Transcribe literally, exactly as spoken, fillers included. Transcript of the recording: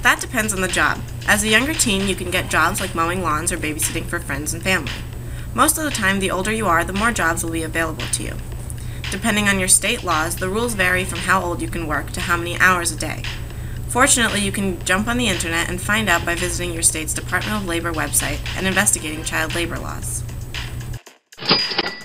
That depends on the job. As a younger teen, you can get jobs like mowing lawns or babysitting for friends and family. Most of the time, the older you are, the more jobs will be available to you. Depending on your state laws, the rules vary from how old you can work to how many hours a day. Fortunately, you can jump on the internet and find out by visiting your state's Department of Labor website and investigating child labor laws.